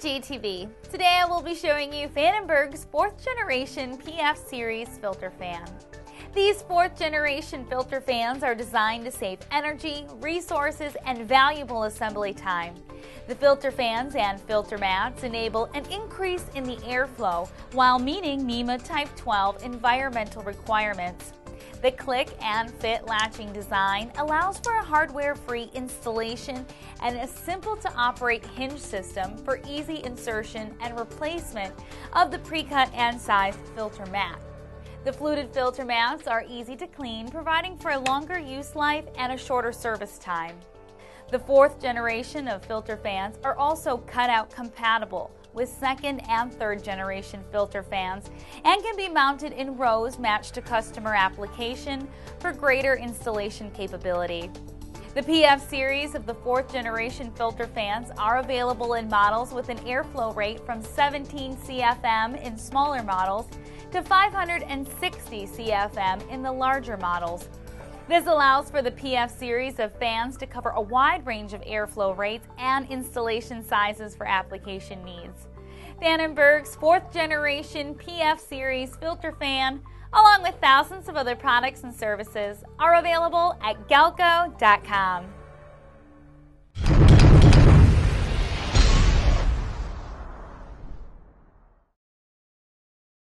GalcoTV. Today I will be showing you Pfannenberg's 4th generation PF series filter fan. These 4th generation filter fans are designed to save energy, resources, and valuable assembly time. The filter fans and filter mats enable an increase in the airflow while meeting NEMA Type 12 environmental requirements. The click and fit latching design allows for a hardware-free installation and a simple-to-operate hinge system for easy insertion and replacement of the pre-cut and sized filter mat. The fluted filter mats are easy to clean, providing for a longer use life and a shorter service time. The 4th generation of filter fans are also cutout compatible with 2nd and 3rd generation filter fans and can be mounted in rows matched to customer application for greater installation capability. The PF series of the 4th generation filter fans are available in models with an airflow rate from 17 CFM in smaller models to 560 CFM in the larger models. This allows for the PF series of fans to cover a wide range of airflow rates and installation sizes for application needs. Pfannenberg's 4th generation PF series filter fan, along with thousands of other products and services, are available at Galco.com.